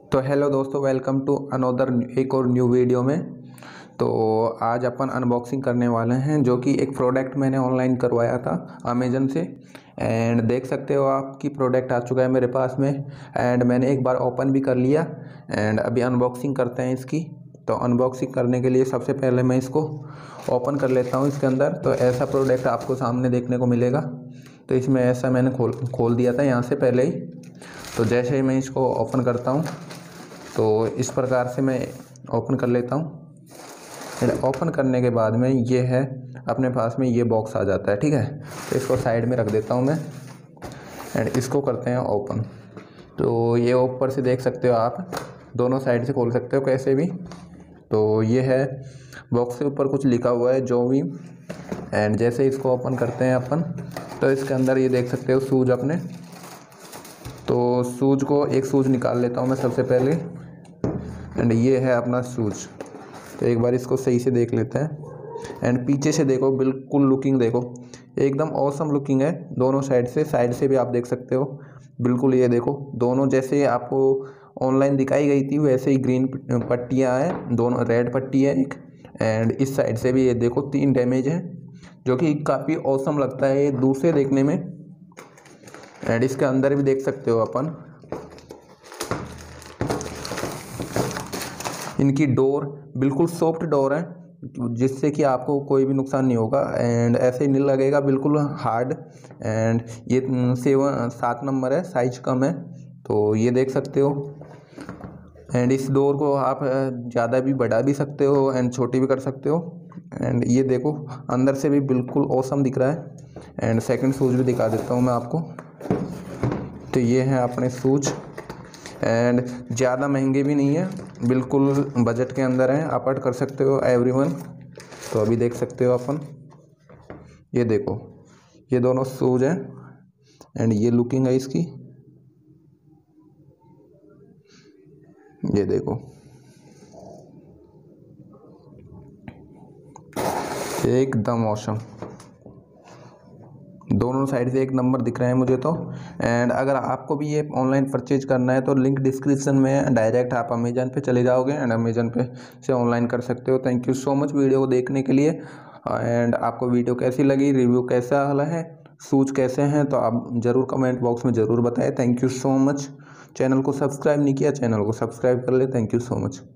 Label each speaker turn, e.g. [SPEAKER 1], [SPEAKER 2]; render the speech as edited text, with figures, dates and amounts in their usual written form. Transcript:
[SPEAKER 1] तो हेलो दोस्तों, welcome to another एक और न्यू वीडियो में। तो आज अपन अनबॉक्सिंग करने वाले हैं जो कि एक प्रोडक्ट मैंने ऑनलाइन करवाया था अमेज़न से। एंड देख सकते हो आपकी प्रोडक्ट आ चुका है मेरे पास में। एंड मैंने एक बार ओपन भी कर लिया। एंड अभी अनबॉक्सिंग करते हैं इसकी। तो अनबॉक्सिंग करने के लिए सबसे पहले मैं इसको ओपन कर लेता हूँ। इसके अंदर तो ऐसा प्रोडक्ट आपको सामने देखने को मिलेगा। तो इसमें ऐसा मैंने खोल दिया था यहाँ से पहले ही। तो जैसे ही मैं इसको ओपन करता हूँ तो इस प्रकार से मैं ओपन कर लेता हूँ। फिर ओपन करने के बाद में ये है अपने पास में ये बॉक्स आ जाता है। ठीक है, तो इसको साइड में रख देता हूँ मैं। एंड इसको करते हैं ओपन। तो ये ऊपर से देख सकते हो आप, दोनों साइड से खोल सकते हो कैसे भी। तो ये है बॉक्स के ऊपर कुछ लिखा हुआ है जोवी। एंड जैसे इसको ओपन करते हैं अपन तो इसके अंदर ये देख सकते हो शूज अपने। तो शूज को एक शूज निकाल लेता हूँ मैं सबसे पहले। एंड ये है अपना शूज। तो एक बार इसको सही से देख लेते हैं। एंड पीछे से देखो, बिल्कुल लुकिंग देखो, एकदम ऑसम लुकिंग है दोनों साइड से भी आप देख सकते हो। बिल्कुल ये देखो, दोनों जैसे आपको ऑनलाइन दिखाई गई थी वैसे ही ग्रीन पट्टियाँ हैं, दोनों रेड पट्टी है एक। एंड इस साइड से भी ये देखो 3 डैमेज है, जो कि काफ़ी ऑसम लगता है ये दूर से देखने में। एंड इसके अंदर भी देख सकते हो अपन, इनकी डोर बिल्कुल सॉफ्ट डोर है, जिससे कि आपको कोई भी नुकसान नहीं होगा। एंड ऐसे नहीं लगेगा बिल्कुल हार्ड। एंड ये 7 नंबर है, साइज कम है, तो ये देख सकते हो। एंड इस डोर को आप ज़्यादा भी बढ़ा भी सकते हो एंड छोटी भी कर सकते हो। एंड ये देखो अंदर से भी बिल्कुल ऑसम दिख रहा है। एंड सेकंड शूज भी दिखा देता हूँ मैं आपको। तो ये हैं अपने शूज। एंड ज़्यादा महंगे भी नहीं है, बिल्कुल बजट के अंदर है, अफोर्ड कर सकते हो एवरीवन। तो अभी देख सकते हो अपन, ये देखो ये दोनों शूज हैं। एंड ये लुकिंग है इसकी, ये देखो एकदम ऑसम, दोनों साइड से एक नंबर दिख रहे हैं मुझे तो। एंड अगर आपको भी ये ऑनलाइन परचेज करना है तो लिंक डिस्क्रिप्शन में है, डायरेक्ट आप अमेजन पे चले जाओगे एंड अमेजन पे से ऑनलाइन कर सकते हो। Thank you so much video को देखने के लिए। एंड आपको वीडियो कैसी लगी, रिव्यू कैसा हला है, शूज कैसे हैं, तो आप ज़रूर कमेंट बॉक्स में ज़रूर बताएं। Thank you so much. Channel को सब्सक्राइब नहीं किया, चैनल को सब्सक्राइब कर ले। Thank you so much.